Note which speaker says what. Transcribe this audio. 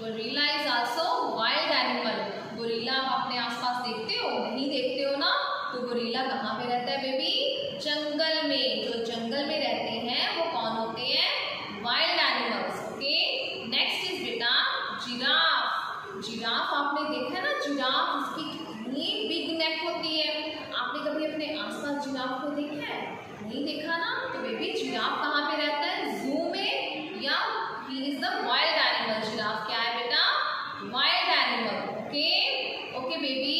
Speaker 1: Gorilla is also wild animal. Gorilla आप अपने आसपास देखते हो? नहीं देखते हो ना? तो गोरिल्ला कहाँ पे रहता है बेबी? जंगल में। जो जंगल में रहते हैं वो कौन होते हैं? Wild animals. Okay, next is बेटा जिराफ। जिराफ आपने देखा है ना? जिराफ, उसकी कितनी बिग नेक होती है। आपने कभी अपने आसपास जिराफ को देखा है? नहीं देखा ना? तो बेबी जिराफ कहाँ पे रहता है? जू में, या he is the wild animal. Giraffe क्या है बेटा? Wild animal. Okay okay baby,